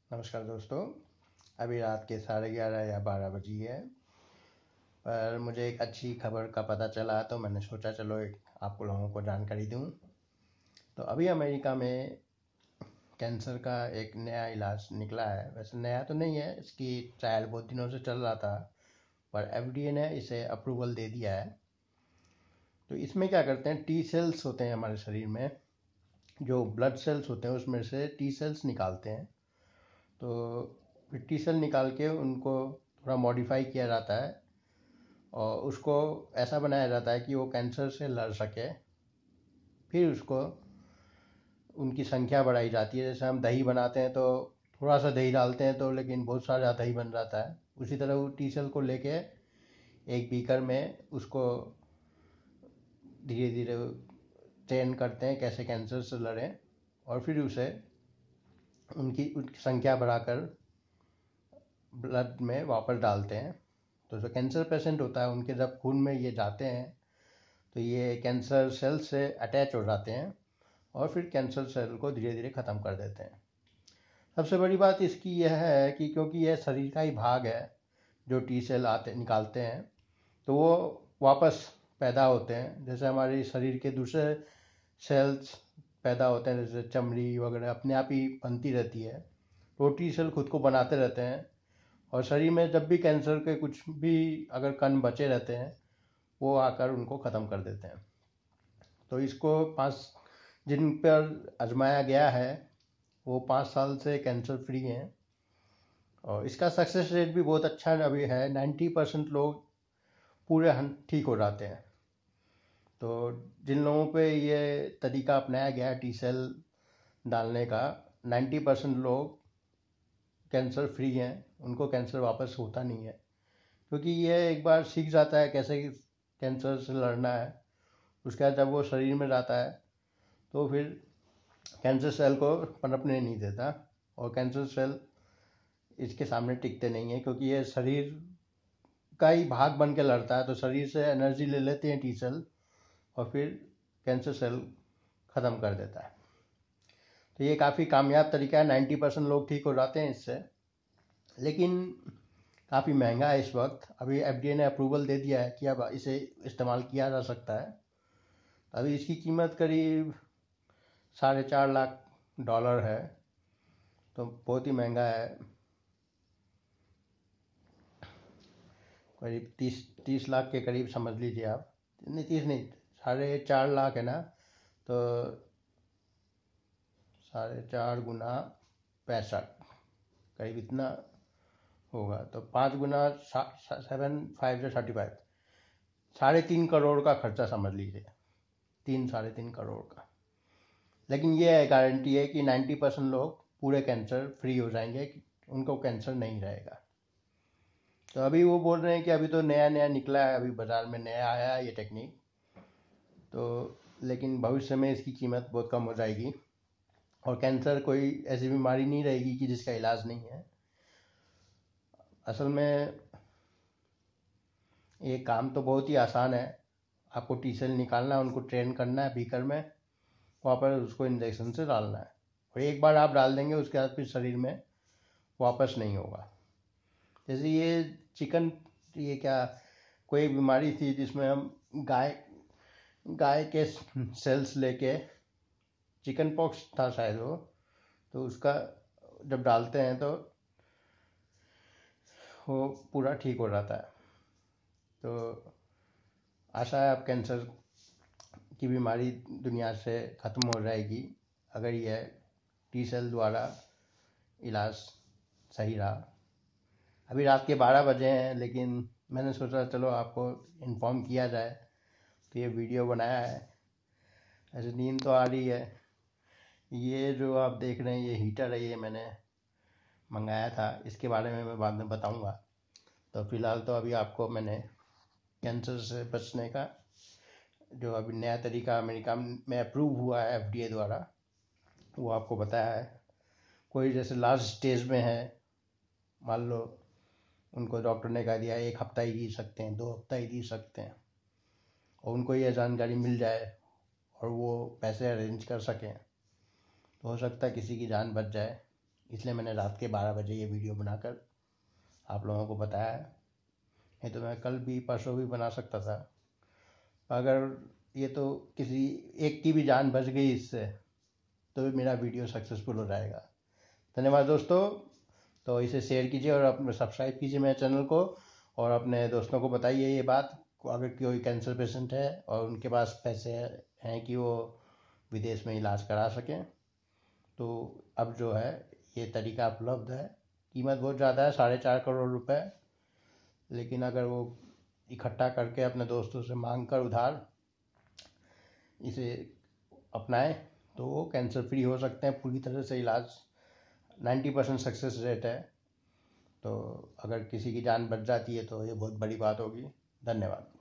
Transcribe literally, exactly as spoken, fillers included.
नमस्कार दोस्तों। अभी रात के साढ़े ग्यारह या बारह बजी है, पर मुझे एक अच्छी खबर का पता चला तो मैंने सोचा चलो एक आप लोगों को जानकारी दूं। तो अभी अमेरिका में कैंसर का एक नया इलाज निकला है। वैसे नया तो नहीं है, इसकी ट्रायल बहुत दिनों से चल रहा था, पर एफ डी ए ने इसे अप्रूवल दे दिया है। तो इसमें क्या करते हैं, टी सेल्स होते हैं हमारे शरीर में, जो ब्लड सेल्स होते हैं उसमें से टी सेल्स निकालते हैं। तो फिर टी सेल निकाल के उनको थोड़ा मॉडिफाई किया जाता है और उसको ऐसा बनाया जाता है कि वो कैंसर से लड़ सके। फिर उसको उनकी संख्या बढ़ाई जाती है। जैसे हम दही बनाते हैं तो थोड़ा सा दही डालते हैं तो लेकिन बहुत सारा दही बन जाता है, उसी तरह वो टी सेल को लेके एक बीकर में उसको धीरे धीरे ट्रेन करते हैं कैसे कैंसर से लड़ें, और फिर उसे उनकी उनकी संख्या बढ़ाकर ब्लड में वापस डालते हैं। तो जो कैंसर पेशेंट होता है उनके जब खून में ये जाते हैं तो ये कैंसर सेल से अटैच हो जाते हैं और फिर कैंसर सेल को धीरे धीरे ख़त्म कर देते हैं। सबसे बड़ी बात इसकी यह है कि क्योंकि यह शरीर का ही भाग है, जो टी सेल आते निकालते हैं तो वो वापस पैदा होते हैं। जैसे हमारे शरीर के दूसरे सेल्स पैदा होते हैं, जैसे चमड़ी वगैरह अपने आप ही बनती रहती है, तो टी सेल खुद को बनाते रहते हैं। और शरीर में जब भी कैंसर के कुछ भी अगर कण बचे रहते हैं वो आकर उनको ख़त्म कर देते हैं। तो इसको पाँच जिन पर आजमाया गया है वो पाँच साल से कैंसर फ्री हैं और इसका सक्सेस रेट भी बहुत अच्छा अभी है। नाइन्टी परसेंट लोग पूरे ठीक हो जाते हैं। तो जिन लोगों पे ये तरीका अपनाया गया टी सेल डालने का, नाइन्टी परसेंट लोग कैंसर फ्री हैं, उनको कैंसर वापस होता नहीं है। क्योंकि ये एक बार सीख जाता है कैसे कैंसर से लड़ना है, उसके बाद जब वो शरीर में जाता है तो फिर कैंसर सेल को पनपने नहीं देता और कैंसर सेल इसके सामने टिकते नहीं है, क्योंकि ये शरीर का ही भाग बन के लड़ता है। तो शरीर से एनर्जी ले लेते हैं टी सेल और फिर कैंसर सेल ख़त्म कर देता है। तो ये काफ़ी कामयाब तरीका है, नाइन्टी परसेंट लोग ठीक हो जाते हैं इससे। लेकिन काफ़ी महंगा है इस वक्त। अभी एफ डी ए ने अप्रूवल दे दिया है कि अब इसे इस्तेमाल किया जा सकता है। अभी इसकी कीमत करीब साढ़े चार लाख डॉलर है, तो बहुत ही महंगा है। करीब तीस तीस लाख के करीब समझ लीजिए आप। नहीं, तीस नहीं, साढ़े चार लाख है ना, तो साढ़े चार गुना पैंसठ, करीब इतना होगा। तो पाँच गुना सेवन फाइव या थर्टी फाइव, साढ़े तीन करोड़ का खर्चा समझ लीजिए, तीन साढ़े तीन करोड़ का। लेकिन ये है, गारंटी है कि नाइन्टी परसेंट लोग पूरे कैंसर फ्री हो जाएंगे, उनको कैंसर नहीं रहेगा। तो अभी वो बोल रहे हैं कि अभी तो नया नया निकला है, अभी बाज़ार में नया आया है ये टेक्निक, तो लेकिन भविष्य में इसकी कीमत बहुत कम हो जाएगी और कैंसर कोई ऐसी बीमारी नहीं रहेगी कि जिसका इलाज नहीं है। असल में ये काम तो बहुत ही आसान है। आपको टी सेल निकालना है, उनको ट्रेन करना है बीकर में, वापस उसको इंजेक्शन से डालना है और एक बार आप डाल देंगे उसके बाद फिर शरीर में वापस नहीं होगा। जैसे ये चिकन, ये क्या कोई बीमारी थी जिसमें हम गाय गाय के सेल्स लेके, चिकन पॉक्स था शायद वो, तो उसका जब डालते हैं तो वो पूरा ठीक हो जाता है। तो आशा है अब कैंसर की बीमारी दुनिया से ख़त्म हो जाएगी अगर यह टी सेल द्वारा इलाज सही रहा। अभी रात के बारह बजे हैं, लेकिन मैंने सोचा चलो आपको इन्फॉर्म किया जाए, तो ये वीडियो बनाया है। ऐसे नींद तो आ रही है। ये जो आप देख रहे हैं ये हीटर है, ये मैंने मंगाया था, इसके बारे में मैं बाद में बताऊंगा। तो फ़िलहाल तो अभी आपको मैंने कैंसर से बचने का जो अभी नया तरीका अमेरिका में अप्रूव हुआ है एफ डी ए द्वारा, वो आपको बताया है। कोई जैसे लास्ट स्टेज में है, मान लो उनको डॉक्टर ने कह दिया एक हफ्ता ही जी सकते हैं, दो हफ्ता ही जी सकते हैं, और उनको ये जानकारी मिल जाए और वो पैसे अरेंज कर सकें, तो हो सकता है किसी की जान बच जाए। इसलिए मैंने रात के बारह बजे ये वीडियो बनाकर आप लोगों को बताया है। नहीं तो मैं कल भी परसों भी बना सकता था। अगर ये तो किसी एक की भी जान बच गई इससे, तो भी मेरा वीडियो सक्सेसफुल हो जाएगा। धन्यवाद दोस्तों। तो इसे शेयर कीजिए और अपने सब्सक्राइब कीजिए मेरे चैनल को, और अपने दोस्तों को बताइए ये बात। अगर कोई कैंसर पेशेंट है और उनके पास पैसे हैं कि वो विदेश में इलाज करा सकें, तो अब जो है ये तरीका उपलब्ध है। कीमत बहुत ज़्यादा है, साढ़े चार करोड़ रुपए, लेकिन अगर वो इकट्ठा करके अपने दोस्तों से मांग कर उधार इसे अपनाएं, तो वो कैंसर फ्री हो सकते हैं पूरी तरह से। इलाज नब्बे परसेंट सक्सेस रेट है। तो अगर किसी की जान बच जाती है तो ये बहुत बड़ी बात होगी। धन्यवाद।